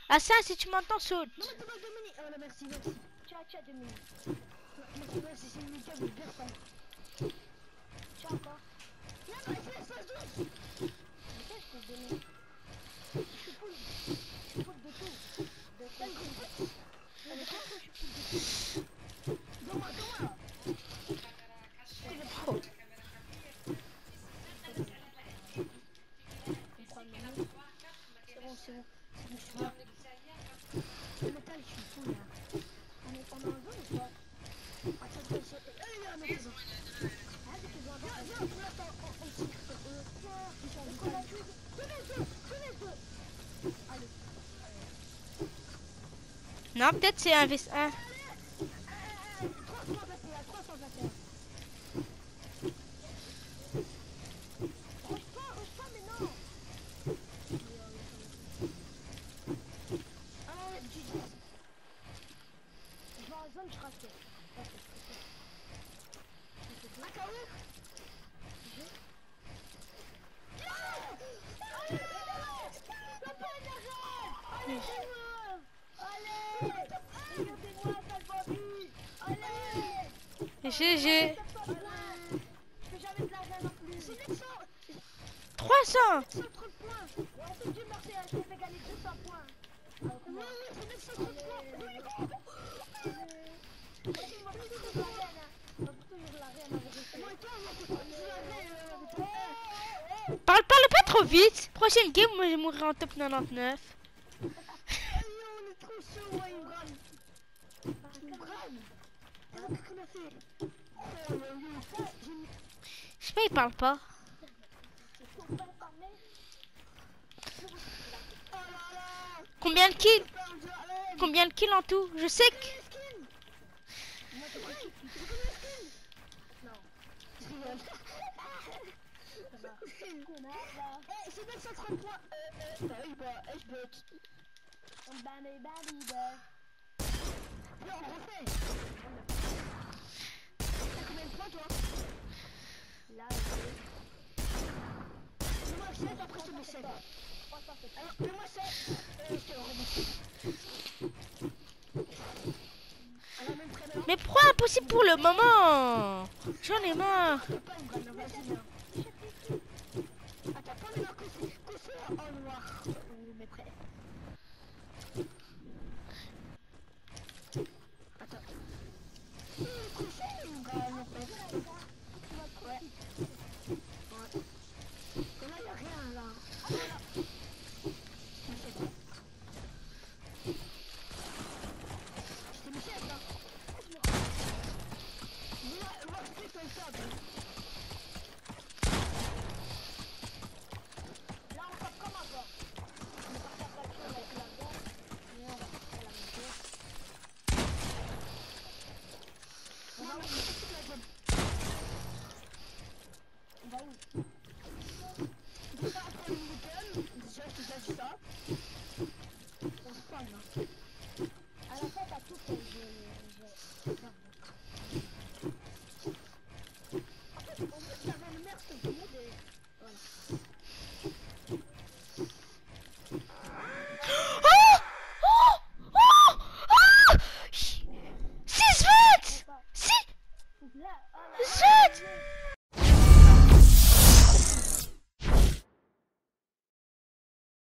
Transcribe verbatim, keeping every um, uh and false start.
Ah ça, si tu m'entends, saute. Non, mais t'as pas deux minutes. Oh là, merci, merci. Tiens, tiens, deux minutes. Merci, merci, c'est une minute, mais bien ça. Tiens, encore. Non, mais fais ça douce. Mais ça, je t'ai donné. Je suis full. Je suis full de tout. De quoi? Mais de quoi je suis full de tout? Donne-moi, donne-moi. Oh. C'est bon, c'est bon. C'est bon, je suis là. Le métal, je suis full là. On est en un zone ou pas? Attends, attends, attends. Eh, il y a un mec dedans. Arrête de te voir. Viens, viens, pour l'instant, on on tire. Euh, ils sont en métal. Tenez deux, tenez deux. Allez. Non, peut-être c'est un V un. trois cent vingt et un, trois cent vingt et un. Rush pas, rush pas, mais non. Ah non, ouais, G G. Je vais en zone, je rate. Ah, t'as où? G. Allez, allez, allez, regardez-moi, ça Bobby. Allez. G G. Je fais jamais de l'argent non plus. C'est neuf cents. trois cents. neuf cent trente points. Ouais, c'est Dieu merci, je vais gagner deux cents points. Non, non, c'est neuf cent trente points. Moi, je suis toujours la reine. Moi, toujours la reine. Moi, toi, moi, je suis toujours la reine. Parle, parle pas trop vite. Prochaine game, moi je mourrai en top quatre-vingt-dix-neuf. On est trop chaud, ouais, Imran. Imran. Qu'est-ce qu'on a fait? Oh, yo, yo, Je sais pas, il parle pas. Combien de kills? Combien de kills en tout? Je sais que... C'est neuf cent trente-trois. Bah oui, bah, je bloque. Bah, mais bah, bah. Non, on refait. T'as combien de points, toi? Là, fais-moi sept, après je te mets sept. Alors, fais-moi sept, euh, je te remets. Mais pourquoi impossible pour le moment? J'en ai marre. Attends, pas le noir, qu'on soit en noir. On le met prêt. Attends. Ouais. Ouais. Et là, il n'y a rien là. Voilà. Je t'ai mis sept là. Moi, je fais ton sable. Là, on tape comme avant. On est parti à calculer avec la bombe. Et on va faire la même chose. On va où? La bombe. On va où? On peut pas prendre une nickel. Déjà, je te cache ça. On spawn là. À la fin, t'as tout fait. Je... je... En fait, en fait, j'avais le meilleur truc du monde et... Voilà. Oh! Oh! Oh! Oh! six vingt! six! Là, oh là, Zut!